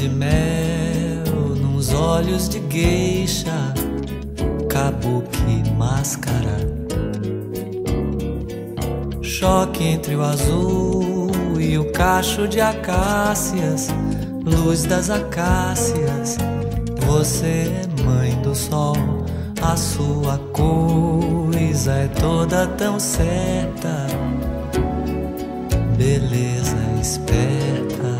de mel nos olhos de geisha, kabuki máscara. Choque entre o azul e o cacho de acácias, luz das acácias. Você é mãe do sol, a sua coisa é toda tão certa, beleza esperta.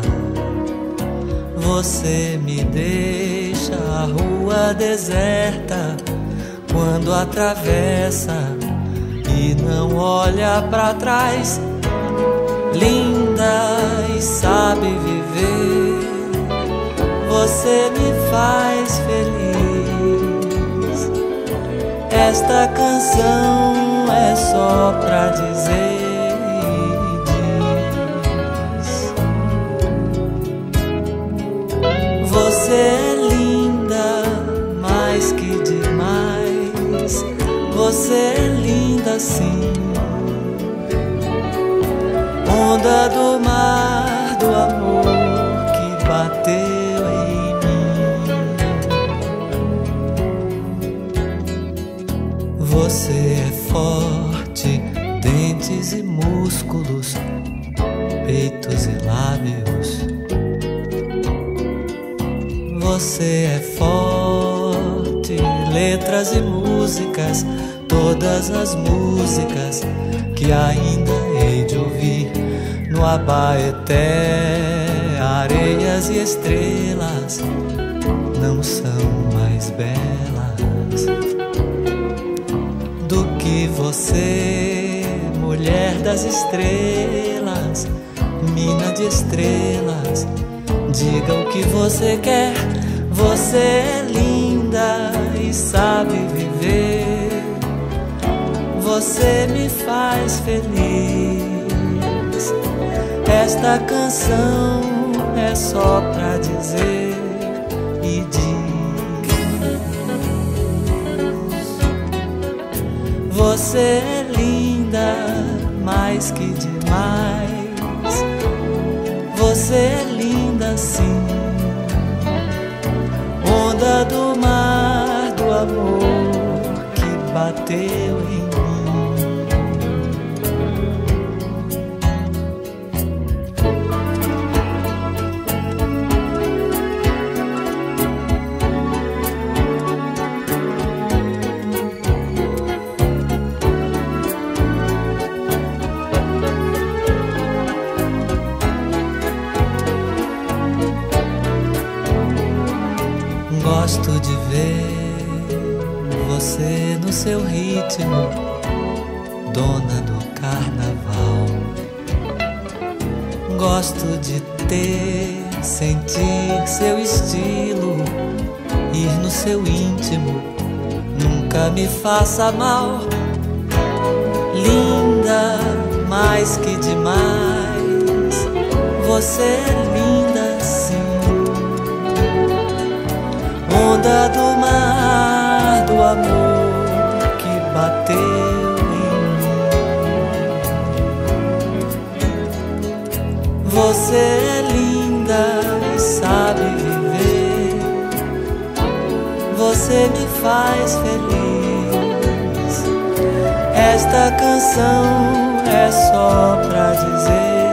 Você me deixa a rua deserta quando atravessa e não olha pra trás. Linda e sabe viver, você me faz feliz. Esta canção é só pra dizer e diz: você é linda, mais que demais. Você é linda sim, onda do mar do amor que bateu em mim. Você é forte, dentes e músculos, peitos e lábios. Você é forte, letras e músicas, todas as músicas que ainda hei de ouvir no Abaeté. Areias e estrelas não são mais belas do que você, mulher das estrelas, mina de estrelas. Diga o que você quer, você é linda e sabe viver. Você me faz feliz. Esta canção é só pra dizer e diz: você é linda, mais que demais. Você é linda sim, onda do mar do amor que bateu em mim. Gosto de ver você no seu ritmo, dona do carnaval. Gosto de sentir seu estilo, ir no seu íntimo, nunca me faça mal. Linda, mais que demais, você é linda sim, onda do mar do amor que bateu em mim. Você é linda e sabe viver, você me faz feliz. Esta canção é só pra dizer